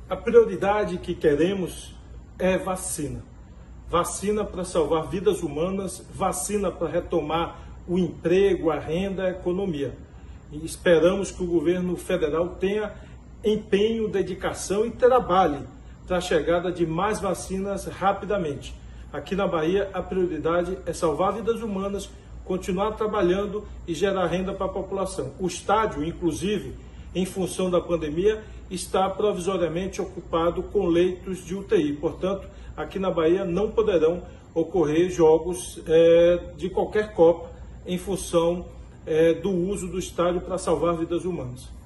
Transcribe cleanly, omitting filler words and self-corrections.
A prioridade que queremos é vacina. Vacina para salvar vidas humanas, vacina para retomar o emprego, a renda, a economia. E esperamos que o governo federal tenha empenho, dedicação e trabalhe para a chegada de mais vacinas rapidamente. Aqui na Bahia, a prioridade é salvar vidas humanas, continuar trabalhando e gerar renda para a população. O estádio, inclusive, em função da pandemia, está provisoriamente ocupado com leitos de UTI. Portanto, aqui na Bahia não poderão ocorrer jogos de qualquer Copa em função do uso do estádio para salvar vidas humanas.